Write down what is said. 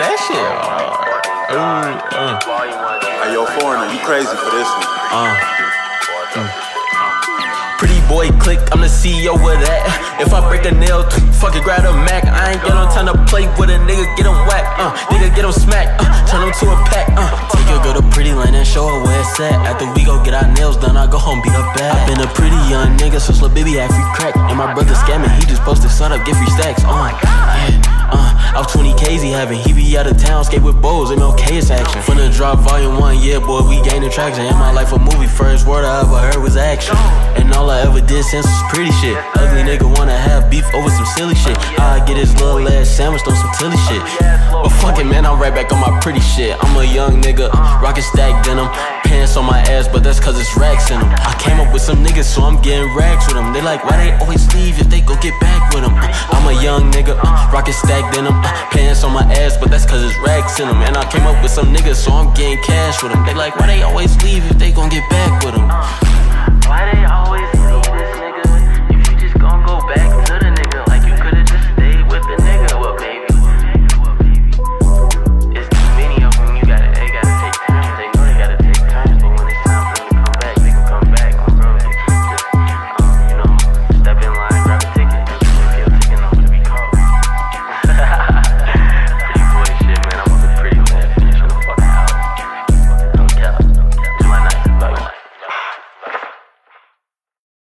that shit. Hey, yo, foreigner, you crazy for this one. Pretty boy click, I'm the CEO of that. If I break a nail, fuck it, grab a Mac. I ain't got no time to play with a nigga, get him whack. Nigga, get him smack, turn him to a pack. Take your girl to Pretty Lane and show her where it's at. After we go get our nails done, I go home, beat her back. I been a pretty young nigga since lil' baby had free crack. And my brother scamming, he just posted son up, get free stacks. I was 20Ks he having, he be out of town, skate with bows, MLK is action. Finna drop volume 1, yeah boy, we gaining traction. In my life a movie, first word I ever heard was action. And all I ever did since was pretty shit. Ugly nigga wanna have beef over some silly shit. I get his little ass sandwiched on some tilly shit. But fuck it man, I'm right back on my pretty shit. I'm a young nigga, rockin' stack denim. Pants on my ass, but that's cause it's racks in them. I came up with some niggas, so I'm getting racks with them. They like, why they always leave if they go get back with them? I'm a young nigga, rockin' stack denim. Pants on my ass, but that's cause it's racks in them. And I came up with some niggas, so I'm getting cash with them. They like, why they always leave if they gon' get back with them? Why they always